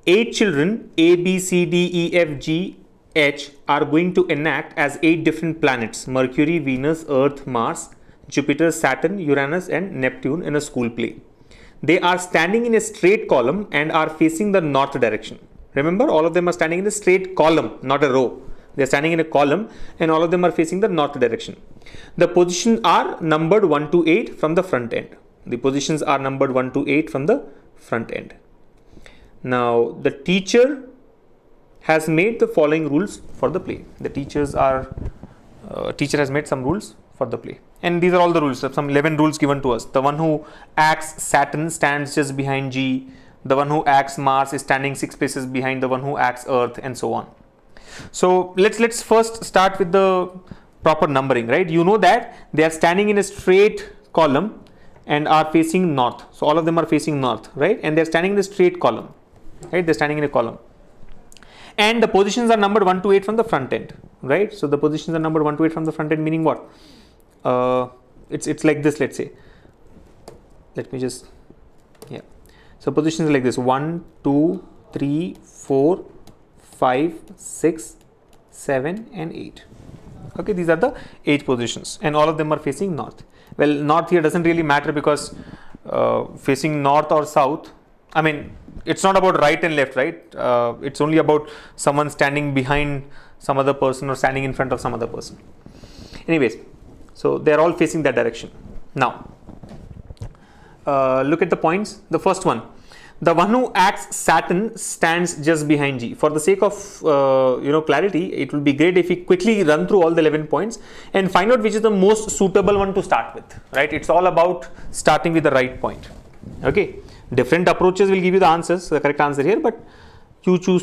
8 children A, B, C, D, E, F, G, H are going to enact as 8 different planets: Mercury, Venus, Earth, Mars, Jupiter, Saturn, Uranus and Neptune in a school play. They are standing in a straight column and are facing the north direction. Remember, all of them are standing in a straight column, not a row. They are standing in a column and all of them are facing the north direction. The positions are numbered 1 to 8 from the front end. The positions are numbered 1 to 8 from the front end. Now, the teacher has made the following rules for the play. The teacher has made some rules for the play. And these are all the rules, some 11 rules given to us. The one who acts Saturn stands just behind G. The one who acts Mars is standing 6 spaces behind the one who acts Earth, and so on. So let's first start with the proper numbering, right? You know that they are standing in a straight column and are facing north. So all of them are facing north, right? And they're standing in a straight column, right? They're standing in a column. And the positions are numbered 1 to 8 from the front end, right? So the positions are numbered 1 to 8 from the front end, meaning what? It's like this, let's say. Let me just, yeah. So positions are like this: 1, 2, 3, 4, 5, 6, 7 and 8. Okay, these are the 8 positions and all of them are facing north. Well, north here doesn't really matter because facing north or south, I mean, it's not about right and left, right? It's only about someone standing behind some other person or standing in front of some other person. Anyways, so they're all facing that direction. Now, look at the points. The first one, the one who acts Saturn stands just behind G. For the sake of clarity, it will be great if we quickly run through all the 11 points and find out which is the most suitable one to start with, right? It's all about starting with the right point. Okay, different approaches will give you the answers, the correct answer here, but you choose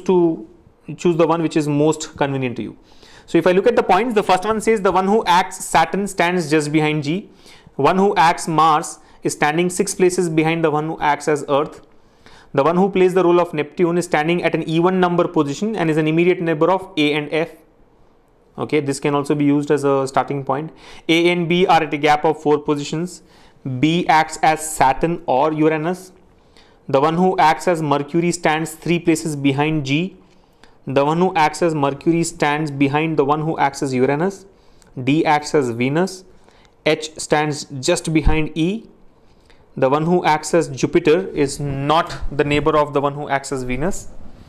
the one which is most convenient to you. So if I look at the points, the first one says the one who acts Saturn stands just behind G. One who acts Mars is standing 6 places behind the one who acts as Earth. The one who plays the role of Neptune is standing at an even number position and is an immediate neighbor of A and F. Okay, this can also be used as a starting point. A and B are at a gap of 4 positions. B acts as Saturn or Uranus. The one who acts as Mercury stands 3 places behind G. The one who acts as Mercury stands behind the one who acts as Uranus. D acts as Venus. H stands just behind E. The one who acts as Jupiter is not the neighbor of the one who acts as Venus.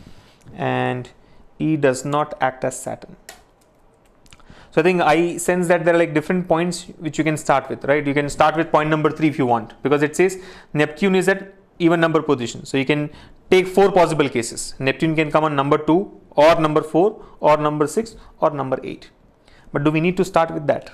And E does not act as Saturn. So I think I sense that there are like different points which you can start with, right? You can start with point number 3 if you want, because it says Neptune is at even number position. So you can take 4 possible cases. Neptune can come on number 2 or number 4 or number 6 or number 8. But do we need to start with that?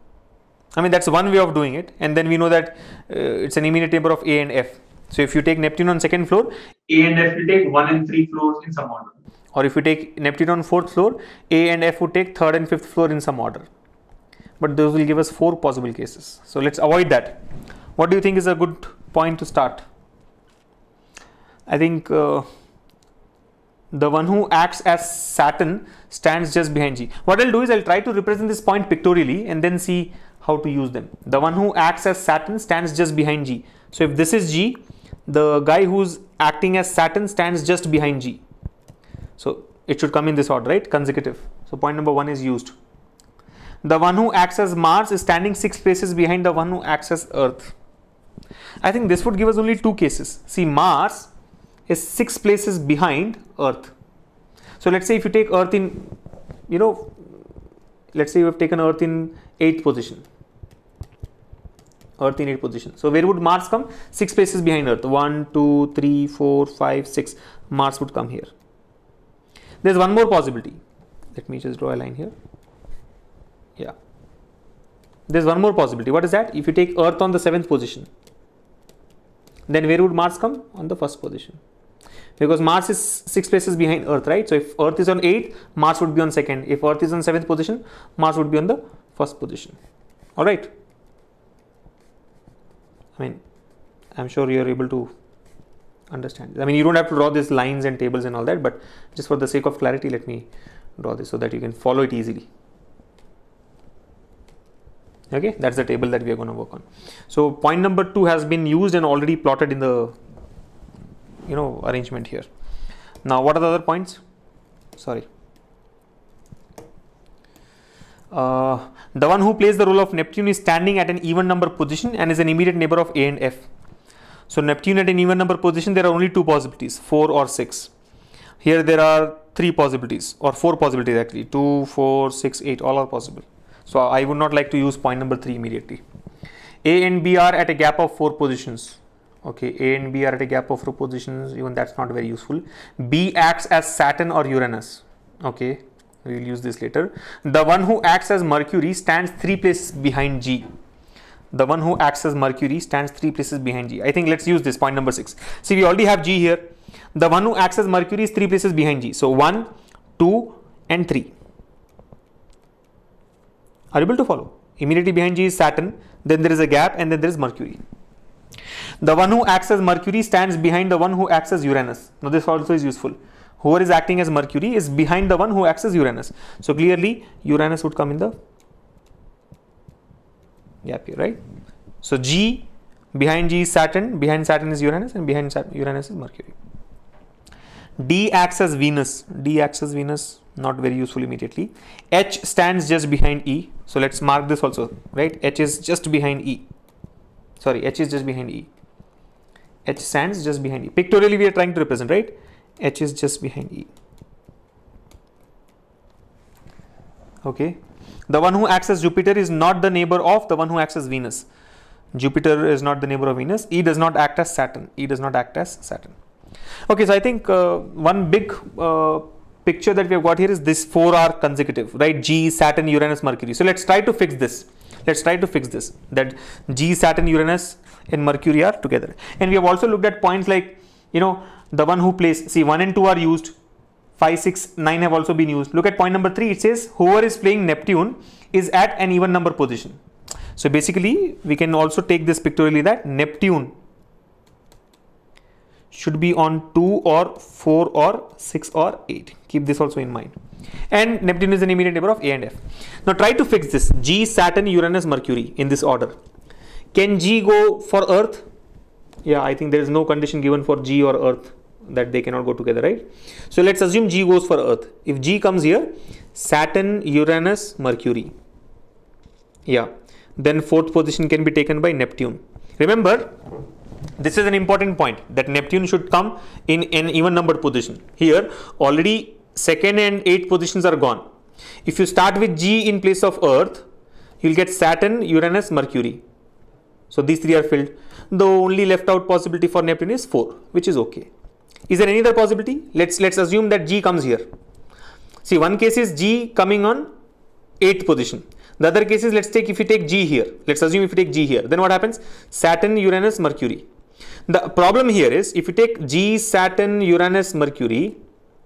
I mean, that's one way of doing it. And then we know that it's an immediate neighbor of A and F. So if you take Neptune on 2nd floor, A and F will take 1 and 3 floors in some order. Or if you take Neptune on 4th floor, A and F would take 3rd and 5th floor in some order. But those will give us 4 possible cases. So let's avoid that. What do you think is a good point to start? I think the one who acts as Saturn stands just behind G. What I'll do is I'll try to represent this point pictorially and then see how to use them. The one who acts as Saturn stands just behind G. So if this is G, the guy who's acting as Saturn stands just behind G. So it should come in this order, right? Consecutive. So point number 1 is used. The one who acts as Mars is standing 6 places behind the one who acts as Earth. I think this would give us only 2 cases. See, Mars is 6 places behind Earth. So let's say if you take Earth in, let's say you have taken Earth in 8th position. Earth in 8th position. So where would Mars come? 6 places behind Earth. 1, 2, 3, 4, 5, 6. Mars would come here. There's one more possibility. Let me just draw a line here. Yeah. There's one more possibility. What is that? If you take Earth on the 7th position, then where would Mars come? On the 1st position. Because Mars is 6 places behind Earth, right? So if Earth is on 8th, Mars would be on 2nd. If Earth is on 7th position, Mars would be on the 1st position. All right. I mean, I'm sure you're able to understand. I mean, you don't have to draw these lines and tables and all that, but just for the sake of clarity, let me draw this so that you can follow it easily. Okay, that's the table that we are going to work on. So point number 2 has been used and already plotted in the arrangement here. Now, what are the other points? Sorry. The one who plays the role of Neptune is standing at an even number position and is an immediate neighbor of A and F. So Neptune at an even number position, there are only two possibilities, 4 or 6. Here there are 3 possibilities, or 4 possibilities actually, 2, 4, 6, 8, all are possible. So I would not like to use point number 3 immediately. A and B are at a gap of 4 positions. Okay, A and B are at a gap of 4 positions, even that's not very useful. B acts as Saturn or Uranus. Okay, we will use this later. The one who acts as Mercury stands 3 places behind G. The one who acts as Mercury stands 3 places behind G. I think let's use this point number 6. See, we already have G here. The one who acts as Mercury is 3 places behind G. So 1, 2 and 3. Are you able to follow? Immediately behind G is Saturn, then there is a gap and then there is Mercury. The one who acts as Mercury stands behind the one who acts as Uranus. Now this also is useful. Whoever is acting as Mercury is behind the one who acts as Uranus. So clearly Uranus would come in the gap here, right? So G, behind G is Saturn, behind Saturn is Uranus, and behind Uranus is Mercury. D acts as Venus. D acts as Venus, not very useful immediately. H stands just behind E. So let's mark this also, right? H is just behind E. Sorry, H is just behind E. H stands just behind E. Pictorially we are trying to represent, right? H is just behind E. Okay. The one who acts as Jupiter is not the neighbor of the one who acts as Venus. Jupiter is not the neighbor of Venus. E does not act as Saturn. E does not act as Saturn. Okay, so I think one big picture that we have got here is this 4 are consecutive, right? G, Saturn, Uranus, Mercury. So let's try to fix this. Let's try to fix this, that G, Saturn, Uranus and Mercury are together. And we have also looked at points like, you know, the one who plays, see 1 and 2 are used, 5, 6, 9 have also been used. Look at point number 3, it says whoever is playing Neptune is at an even number position. So basically we can also take this pictorially that Neptune should be on 2 or 4 or 6 or 8. Keep this also in mind. And Neptune is an immediate neighbor of A and F. Now try to fix this G, Saturn, Uranus, Mercury in this order. Can G go for Earth? Yeah, I think there is no condition given for G or Earth that they cannot go together, right? So let's assume G goes for Earth. If G comes here, Saturn, Uranus, Mercury. Yeah, then 4th position can be taken by Neptune. Remember, this is an important point that Neptune should come in an even numbered position. Here already 2nd and 8th positions are gone. If you start with G in place of Earth, you will get Saturn, Uranus, Mercury. So these 3 are filled. The only left out possibility for Neptune is 4, which is okay. Is there any other possibility? Let's assume that G comes here. See, one case is G coming on 8th position. The other case is, let's take, if you take G here, let's assume if you take G here, then what happens? Saturn, Uranus, Mercury. The problem here is, if you take G, Saturn, Uranus, Mercury,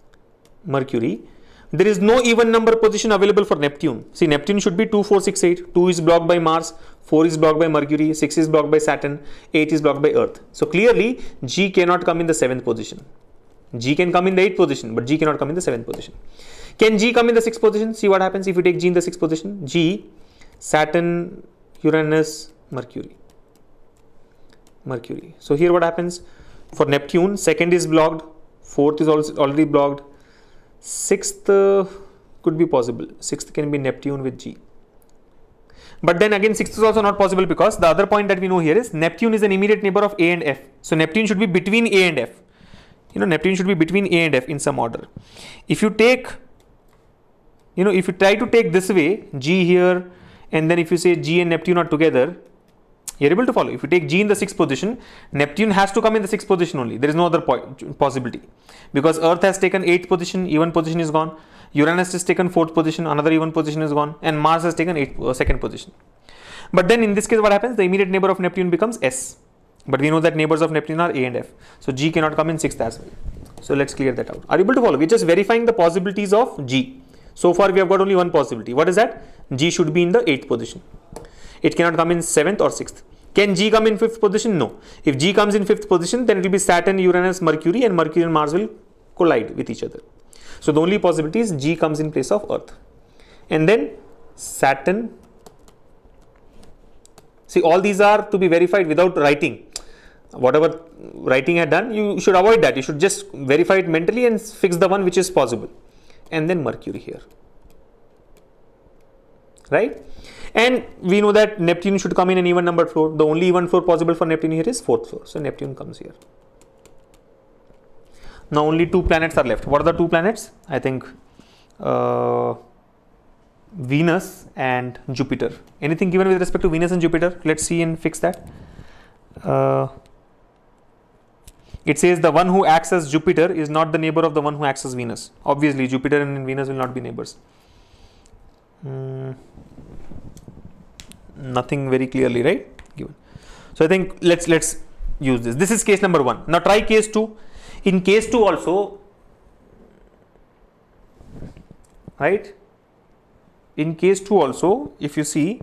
there is no even number position available for Neptune. See, Neptune should be 2, 4, 6, 8. 2 is blocked by Mars, 4 is blocked by Mercury, 6 is blocked by Saturn, 8 is blocked by Earth. So clearly, G cannot come in the 7th position. G can come in the 8th position, but G cannot come in the 7th position. Can G come in the 6th position? See what happens if you take G in the 6th position. G, Saturn, Uranus, Mercury. So here what happens? For Neptune, 2nd is blocked, 4th is also already blocked, 6th could be possible. 6th can be Neptune with G. But then again 6th is also not possible, because the other point that we know here is Neptune is an immediate neighbor of A and F. So Neptune should be between A and F. You know, Neptune should be between A and F in some order. If you take, you know, if you try to take this way, G here, and then if you say G and Neptune are together, you're able to follow. If you take G in the 6th position, Neptune has to come in the 6th position only. There is no other possibility, because Earth has taken 8th position, even position is gone. Uranus has taken 4th position, another even position is gone, and Mars has taken 2nd position. But then in this case what happens? The immediate neighbor of Neptune becomes S. But we know that neighbors of Neptune are A and F. So G cannot come in 6th as well. So let's clear that out. Are you able to follow? We're just verifying the possibilities of G. So far we have got only one possibility. What is that? G should be in the 8th position. It cannot come in 7th or 6th. Can G come in 5th position? No. If G comes in 5th position, then it will be Saturn, Uranus, Mercury, and Mercury and Mars will collide with each other. So the only possibility is G comes in place of Earth. And then Saturn. See, all these are to be verified without writing. Whatever writing I had done, you should avoid that. You should just verify it mentally and fix the one which is possible. And then Mercury here. Right? And we know that Neptune should come in an even numbered floor. The only even floor possible for Neptune here is 4th floor. So Neptune comes here. Now only 2 planets are left. What are the 2 planets? I think Venus and Jupiter. Anything given with respect to Venus and Jupiter? Let's see and fix that. It says the one who acts as Jupiter is not the neighbor of the one who acts as Venus. Obviously, Jupiter and Venus will not be neighbors. Nothing very clearly, right? Given. So I think let's use this. This is case number 1. Now try case 2. In case 2 also, right? In case 2 also, if you see,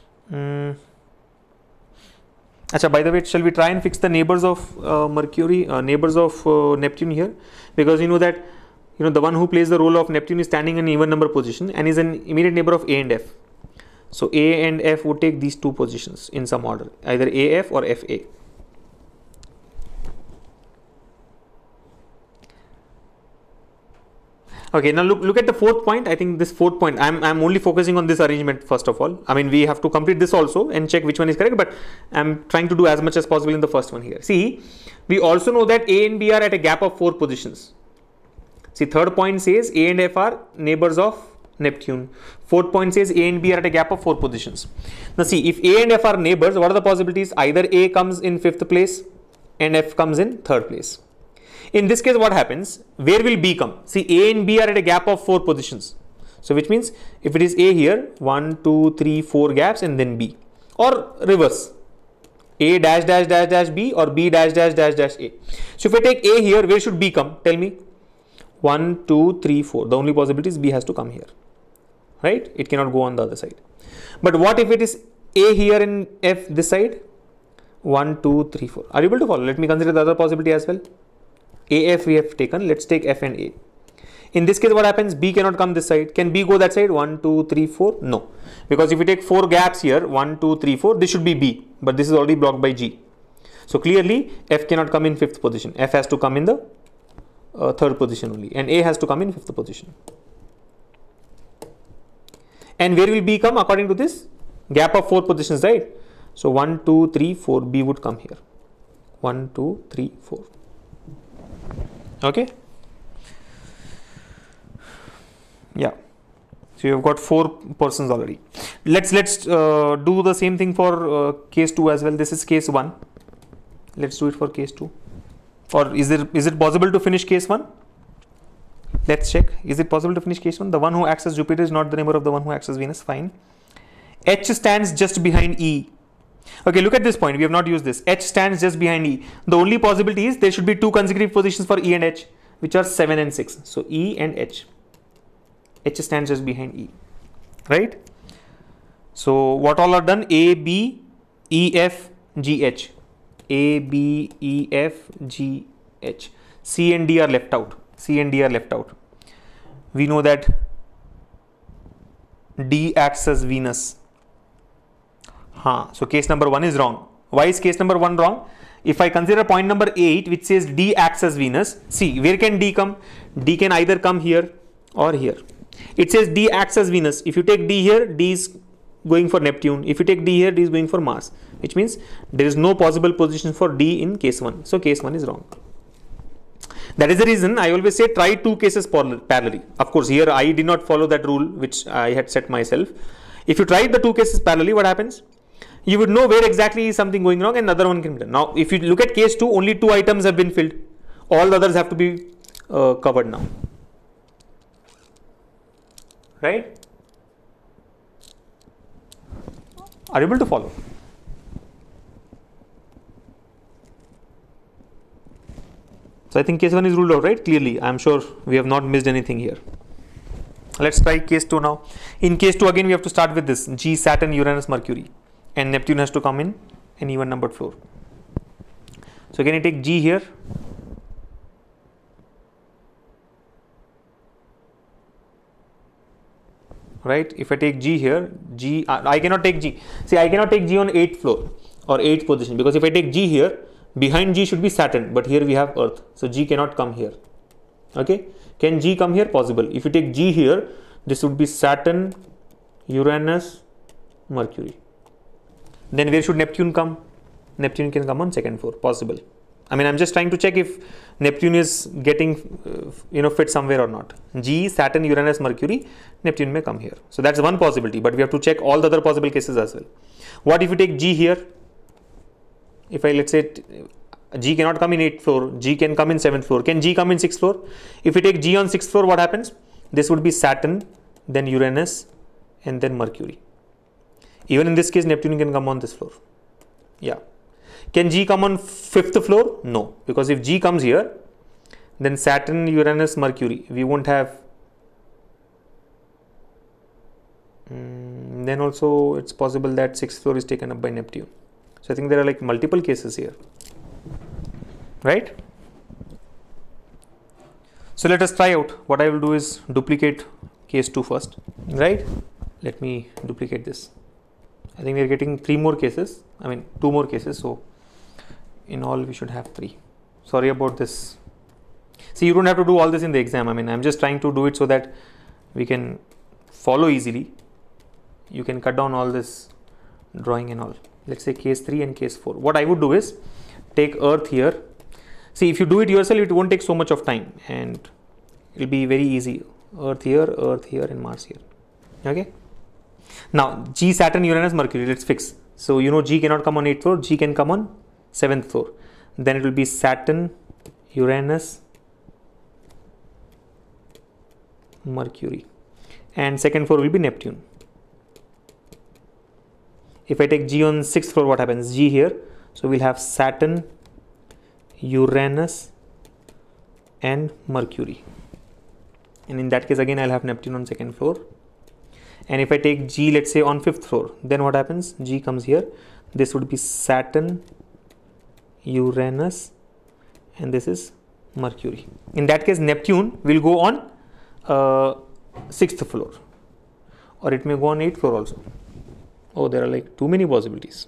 by the way, shall we try and fix the neighbors of Mercury, neighbors of Neptune here? Because you know that the one who plays the role of Neptune is standing in even number position and is an immediate neighbor of A and F. So A and F would take these 2 positions in some order, either AF or FA. Okay, now look at the 4th point. I think this 4th point, I'm only focusing on this arrangement first of all. I mean, we have to complete this also and check which one is correct, but I'm trying to do as much as possible in the first one here. See, we also know that A and B are at a gap of 4 positions. See, 3rd point says A and F are neighbors of Neptune. 4th point says A and B are at a gap of 4 positions. Now see, if A and F are neighbors, what are the possibilities? Either A comes in 5th place and F comes in 3rd place. In this case, what happens? Where will B come? See, A and B are at a gap of 4 positions. So which means if it is A here, 1, 2, 3, 4 gaps and then B. Or reverse. A dash dash dash dash B or B dash dash dash dash A. So if I take A here, where should B come? Tell me. 1, 2, 3, 4. The only possibility is B has to come here. Right? It cannot go on the other side. But what if it is A here and F this side? 1, 2, 3, 4. Are you able to follow? Let me consider the other possibility as well. AF we have taken. Let's take F and A. In this case, what happens? B cannot come this side. Can B go that side? 1, 2, 3, 4? No. Because if we take 4 gaps here, 1, 2, 3, 4, this should be B. But this is already blocked by G. So clearly, F cannot come in 5th position. F has to come in the 3rd position only. And A has to come in 5th position. And where will B come according to this? Gap of 4 positions, right? So 1, 2, 3, 4. B would come here. 1, 2, 3, 4. Okay. Yeah. So you've got 4 persons already. Let's do the same thing for case 2 as well. This is case 1. Let's do it for case 2. Or is it possible to finish case 1? Let's check. Is it possible to finish case 1? The one who acts as Jupiter is not the neighbor of the one who acts as Venus. Fine. H stands just behind E. Okay, look at this point. We have not used this. H stands just behind E. The only possibility is there should be 2 consecutive positions for E and H, which are 7 and 6. So E and H. H stands just behind E. Right? So what all are done? A, B, E, F, G, H. A, B, E, F, G, H. C and D are left out. C and D are left out. We know that D acts as Venus. So case number 1 is wrong. Why is case number 1 wrong? If I consider point number 8, which says D acts as Venus, see, where can D come? D can either come here or here. It says D acts as Venus. If you take D here, D is going for Neptune. If you take D here, D is going for Mars, which means there is no possible position for D in case 1. So case 1 is wrong. That is the reason I always say try 2 cases parallelly. Of course, here I did not follow that rule which I had set myself. If you try the 2 cases parallelly, what happens? You would know where exactly is something going wrong and another one can be done. Now, if you look at case 2, only 2 items have been filled. All the others have to be covered now. Right? Are you able to follow? So I think case 1 is ruled out, right? Clearly, I am sure we have not missed anything here. Let's try case 2 now. In case 2, again, we have to start with this G, Saturn, Uranus, Mercury. And Neptune has to come in an even numbered floor. So can I take G here? Right? If I take G here, I cannot take G. See, I cannot take G on 8th floor or 8th position, because if I take G here, Behind G should be Saturn, but here we have Earth. So G cannot come here. Okay. Can G come here? Possible. If you take G here, this would be Saturn, Uranus, Mercury. Then where should Neptune come? Neptune can come on second floor. Possible. I mean, I'm just trying to check if Neptune is getting, fit somewhere or not. G, Saturn, Uranus, Mercury, Neptune may come here. So that's one possibility, but we have to check all the other possible cases as well. What if you take G here? If I, let's say, G cannot come in 8th floor, G can come in 7th floor. Can G come in 6th floor? If we take G on 6th floor, what happens? This would be Saturn, then Uranus, and then Mercury. Even in this case, Neptune can come on this floor. Yeah. Can G come on 5th floor? No, because if G comes here, then Saturn, Uranus, Mercury, we won't have. Then also it's possible that 6th floor is taken up by Neptune. So I think there are like multiple cases here, right? So let us try out. What I will do is duplicate case 2 first, right? Let me duplicate this. I think we are getting 2 more cases. So in all we should have 3. Sorry about this. See, you don't have to do all this in the exam. I mean, I'm just trying to do it so that we can follow easily. You can cut down all this drawing and all. Let's say case 3 and case 4. What I would do is take Earth here. See, if you do it yourself, it won't take so much of time and it will be very easy. Earth here, and Mars here. Okay. Now, G, Saturn, Uranus, Mercury, let's fix. So, G cannot come on 8th floor, G can come on 7th floor. Then it will be Saturn, Uranus, Mercury. And second floor will be Neptune. If I take G on 6th floor, what happens? G here. So, we'll have Saturn, Uranus, and Mercury. And in that case, again, I'll have Neptune on 2nd floor. And if I take G, let's say on 5th floor, then what happens? G comes here. This would be Saturn, Uranus, and this is Mercury. In that case, Neptune will go on 6th floor, or it may go on 8th floor also. Oh, there are like too many possibilities.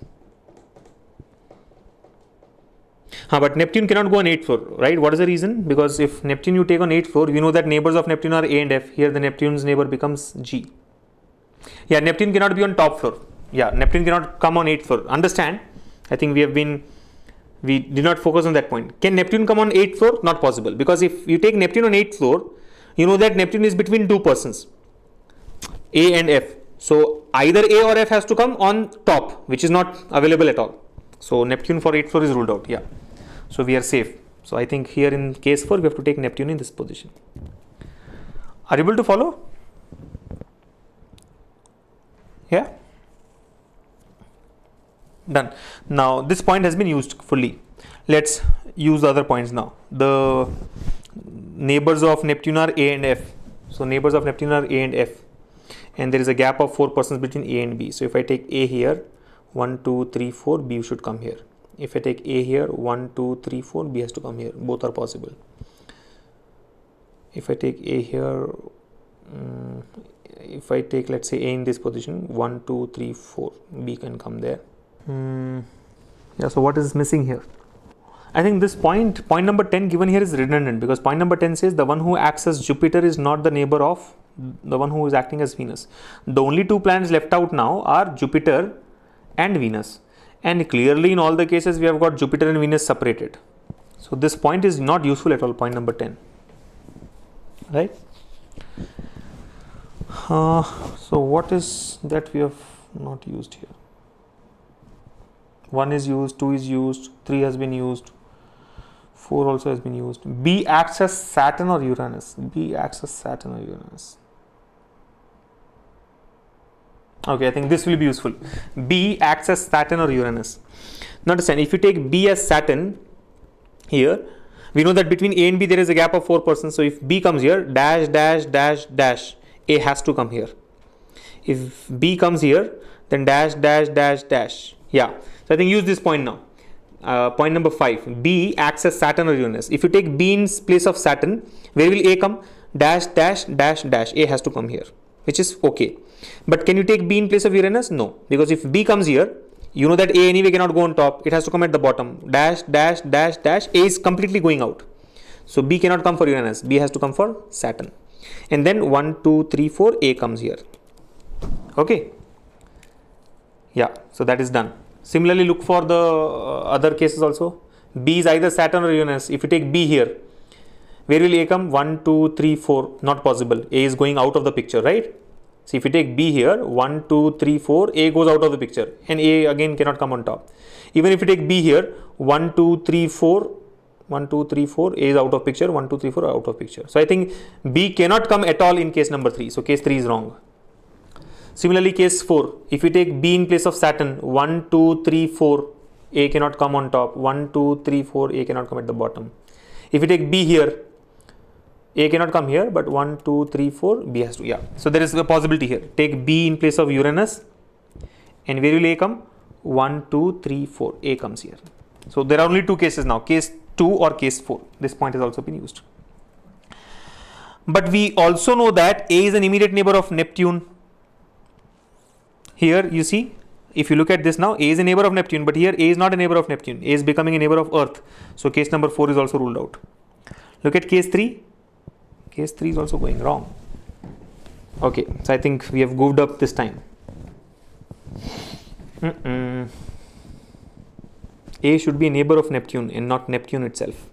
But Neptune cannot go on 8th floor, right? What is the reason? Because if Neptune you take on 8th floor, we know that neighbors of Neptune are A and F. Here the Neptune's neighbor becomes G. Yeah, Neptune cannot be on top floor. Yeah, Neptune cannot come on 8th floor. Understand? I think we did not focus on that point. Can Neptune come on 8th floor? Not possible. Because if you take Neptune on 8th floor, you know that Neptune is between 2 persons, A and F. So either A or F has to come on top, which is not available at all. So Neptune for 8th floor is ruled out. Yeah. So we are safe. So I think here in case 4, we have to take Neptune in this position. Are you able to follow? Yeah. Done. Now this point has been used fully. Let's use the other points now. The neighbors of Neptune are A and F. So neighbors of Neptune are A and F. And there is a gap of 4 persons between A and B. So if I take A here, 1, 2, 3, 4, B should come here. If I take A here, 1, 2, 3, 4, B has to come here. Both are possible. If I take A here, if I take, let's say, A in this position, 1, 2, 3, 4, B can come there. Yeah, so what is missing here? I think this point number 10 given here is redundant, because point number 10 says the one who acts as Jupiter is not the neighbor of the one who is acting as Venus. The only 2 planets left out now are Jupiter and Venus. And clearly in all the cases we have got Jupiter and Venus separated. So this point is not useful at all, point number 10. Right? So what is that we have not used here? 1 is used, 2 is used, 3 has been used, 4 also has been used. B acts as Saturn or Uranus. B acts as Saturn or Uranus. Okay, I think this will be useful. B acts as Saturn or Uranus. Now understand, if you take B as Saturn here, we know that between A and B there is a gap of 4 persons. So if B comes here, dash, dash, dash, dash, A has to come here. If B comes here, then dash, dash, dash, dash. Yeah. So I think use this point now. Point number 5. B acts as Saturn or Uranus. If you take B in place of Saturn, where will A come? Dash, dash, dash, dash. A has to come here, which is okay. But can you take B in place of Uranus? No. Because if B comes here, You know that A anyway cannot go on top. It has to come at the bottom. Dash, dash, dash, dash. A is completely going out. So B cannot come for Uranus. B has to come for Saturn. And then 1, 2, 3, 4, A comes here. Okay. Yeah, so that is done. Similarly, look for the other cases also. B is either Saturn or Uranus. If you take B here, where will A come? 1, 2, 3, 4. Not possible. A is going out of the picture, right? So if you take B here, 1, 2, 3, 4, A goes out of the picture and A again cannot come on top. Even if you take B here, 1, 2, 3, 4, 1, 2, 3, 4, A is out of picture, 1, 2, 3, 4 out of picture. So I think B cannot come at all in case number 3. So case 3 is wrong. Similarly, case 4, if you take B in place of Saturn, 1, 2, 3, 4, A cannot come on top, 1, 2, 3, 4, A cannot come at the bottom. If you take B here, A cannot come here, but 1, 2, 3, 4, B has to, yeah. So there is a possibility here. Take B in place of Uranus, and where will A come? 1, 2, 3, 4, A comes here. So there are only 2 cases now, case 2 or case 4. This point has also been used. But we also know that A is an immediate neighbor of Neptune. Here you see, if you look at this now, A is a neighbor of Neptune, but here A is not a neighbor of Neptune. A is becoming a neighbor of Earth. So case number 4 is also ruled out. Look at case 3. Case 3 is also going wrong. Okay, so I think we have goofed up this time. A should be a neighbor of Neptune and not Neptune itself.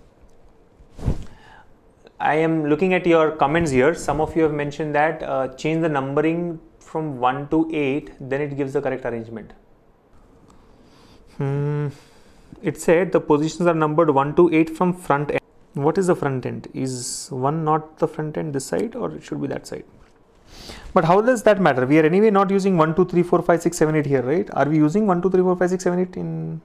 I am looking at your comments here. Some of you have mentioned that change the numbering from 1 to 8, then it gives the correct arrangement. It said the positions are numbered 1 to 8 from front end. What is the front end? Is 1 not the front end this side, or it should be that side? But how does that matter? We are anyway not using 1, 2, 3, 4, 5, 6, 7, 8 here, right? Are we using 1, 2, 3, 4, 5, 6, 7, 8 in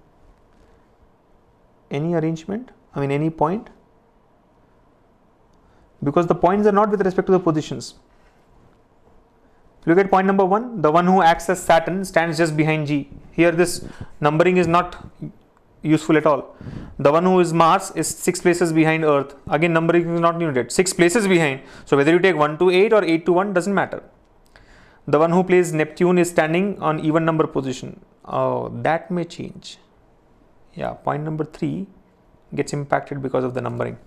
any arrangement? I mean any point? Because the points are not with respect to the positions. Look at point number 1. The one who acts as Saturn stands just behind G. Here this numbering is not useful at all. The one who is Mars is 6 places behind Earth. Again, numbering is not needed. 6 places behind. So whether you take 1 to 8 or 8 to 1 doesn't matter. The one who plays Neptune is standing on even number position. Oh, that may change. Yeah, point number 3 gets impacted because of the numbering.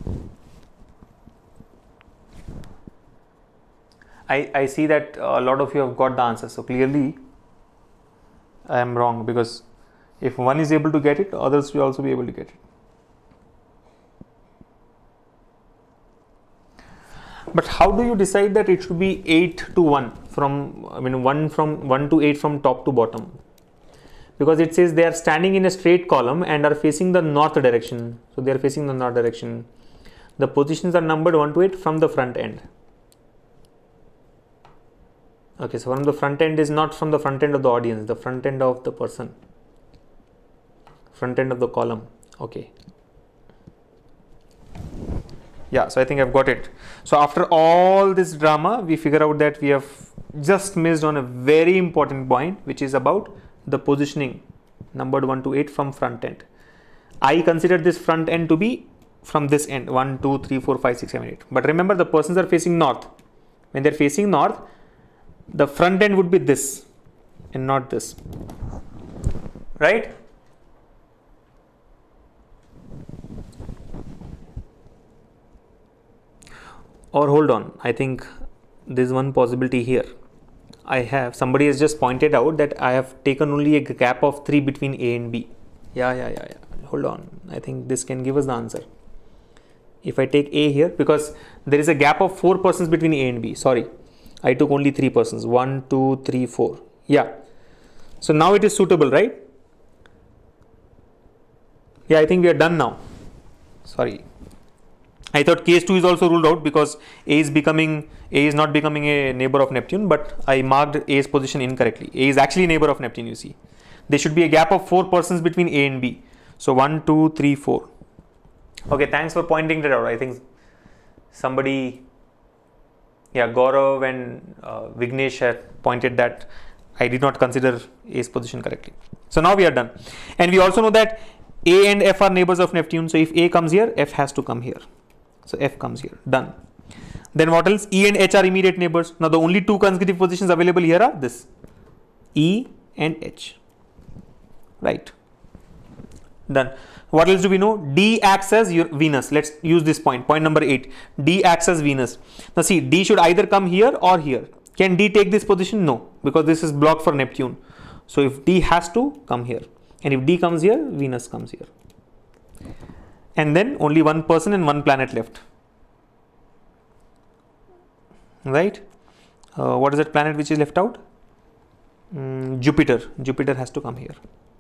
I see that a lot of you have got the answer. So clearly I am wrong, because if one is able to get it, others will also be able to get it. But how do you decide that it should be 8 to 1 from, I mean 1 to 8 from top to bottom? Because it says they are standing in a straight column and are facing the north direction. So they are facing the north direction. The positions are numbered 1 to 8 from the front end. Okay, so from the front end is not from the front end of the audience, the front end of the person, front end of the column. Okay. Yeah, so I think I've got it. So after all this drama, we figure out that we have just missed on a very important point, which is about the positioning numbered 1 to 8 from front end. I consider this front end to be from this end, 1, 2, 3, 4, 5, 6, 7, 8. But remember, the persons are facing north. When they're facing north, the front end would be this and not this, right? Or hold on, I think there's one possibility here. Somebody has just pointed out that I have taken only a gap of 3 between A and B. Yeah. Hold on, I think this can give us the answer. If I take A here, because there is a gap of 4 persons between A and B, sorry. I took only 3 persons, 1, 2, 3, 4. Yeah. So now it is suitable, right? Yeah, I think we are done now. Sorry. I thought case 2 is also ruled out because A is not becoming a neighbor of Neptune, but I marked A's position incorrectly. A is actually a neighbor of Neptune, you see. There should be a gap of 4 persons between A and B. So 1, 2, 3, 4. Okay, thanks for pointing that out. I think somebody, yeah, Gaurav and Vignesh had pointed that I did not consider A's position correctly. So now we are done. And we also know that A and F are neighbors of Neptune. So if A comes here, F has to come here. So F comes here. Done. Then what else? E and H are immediate neighbors. Now the only 2 consecutive positions available here are this, E and H. right? Done. What else do we know? D acts as your Venus. Let's use this point number 8. D acts as Venus. Now see, D should either come here or here. Can D take this position? No, because this is blocked for Neptune. So if D has to come here, and if D comes here, Venus comes here, and then only one person and one planet left, right? What is that planet which is left out? Jupiter. Jupiter has to come here.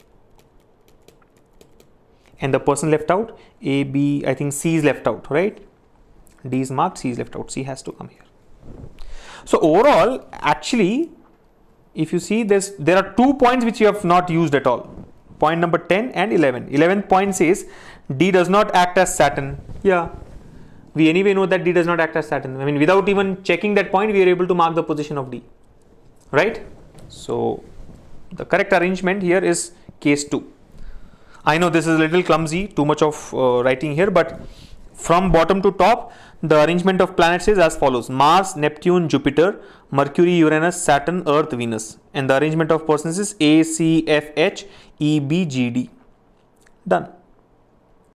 And the person left out, A, B, I think C is left out, right? D is marked, C is left out. C has to come here. So overall, actually, if you see this, there are 2 points which you have not used at all. Point number 10 and 11. 11th point says D does not act as Saturn. Yeah, we anyway know that D does not act as Saturn. I mean, without even checking that point, we are able to mark the position of D, right? So the correct arrangement here is case 2. I know this is a little clumsy, too much of writing here, but from bottom to top, the arrangement of planets is as follows: Mars, Neptune, Jupiter, Mercury, Uranus, Saturn, Earth, Venus. And the arrangement of persons is A, C, F, H, E, B, G, D. Done.